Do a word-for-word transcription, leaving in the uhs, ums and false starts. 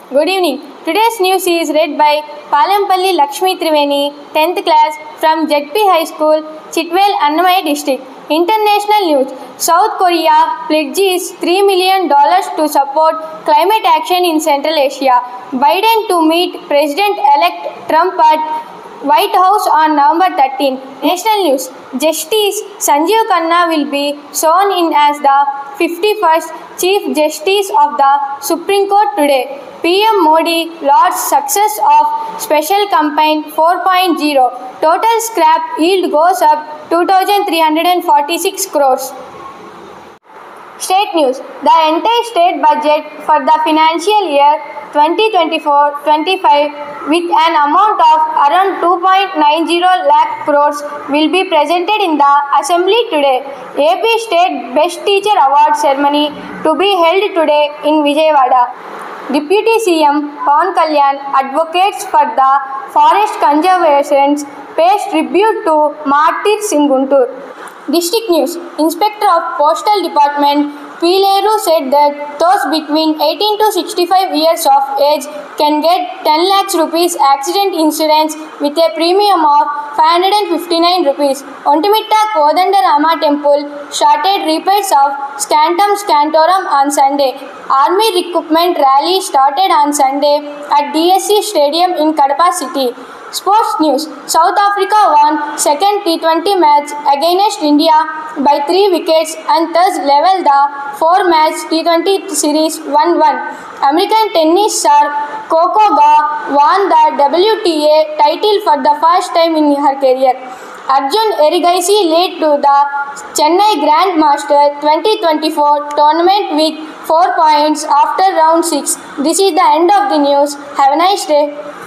Good evening. Today's news is read by Palampalli Lakshmi Triveni, tenth class from Z P High School, Chitwell, Annamaya District. International news. South Korea pledges three million dollars to support climate action in Central Asia. Biden to meet President-elect Trump at White House on November thirteenth. National news. Justice Sanjeev Khanna will be sworn in as the fifty-first Chief Justice of the Supreme Court today. P M Modi lauds success of Special Campaign four point oh. Total scrap yield goes up two thousand three hundred forty-six crores. State news. The entire state budget for the financial year twenty twenty-four twenty-five with an amount of around two point nine oh lakh crores will be presented in the Assembly today. A P State Best Teacher Award ceremony to be held today in Vijayawada. Deputy C M Pawan Kalyan advocates for the forest conservation pays tribute to martyrs in Guntur. District news. Inspector of Postal Department Pileru said that those between eighteen to sixty-five years of age can get ten lakhs rupees accident insurance with a premium of five hundred fifty-nine rupees. Ontimitta Kodandarama Temple started repairs of Scantum Scantorum on Sunday. Army recruitment rally started on Sunday at D S C Stadium in Kadapa city. Sports news. South Africa won second T twenty match against India by three wickets and thus leveled the four-match T twenty series one one. American tennis star Coco Gauff won the W T A title for the first time in her career. Arjun Erigaisi led to the Chennai Grandmaster twenty twenty-four tournament with four points after round six. This is the end of the news. Have a nice day.